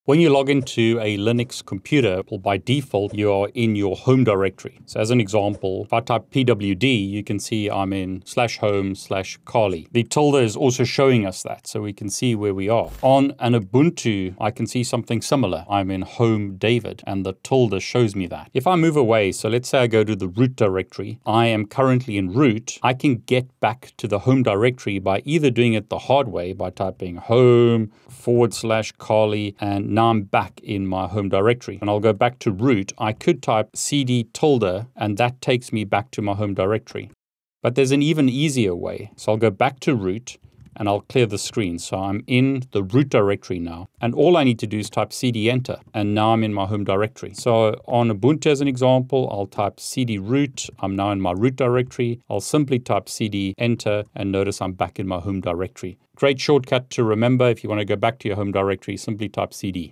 When you log into a Linux computer, well, by default, you are in your home directory. So as an example, if I type pwd, you can see I'm in /home/kali. The tilde is also showing us that, so we can see where we are. On an Ubuntu, I can see something similar. I'm in home David, and the tilde shows me that. If I move away, so let's say I go to the root directory, I am currently in root, I can get back to the home directory by either doing it the hard way, by typing home/kali, and now I'm back in my home directory. And I'll go back to root. I could type cd tilde, and that takes me back to my home directory. But there's an even easier way. So I'll go back to root, and I'll clear the screen. So I'm in the root directory now. And all I need to do is type cd enter, and now I'm in my home directory. So on Ubuntu, as an example, I'll type cd root. I'm now in my root directory. I'll simply type cd enter, and notice I'm back in my home directory. Great shortcut to remember. If you want to go back to your home directory, simply type cd.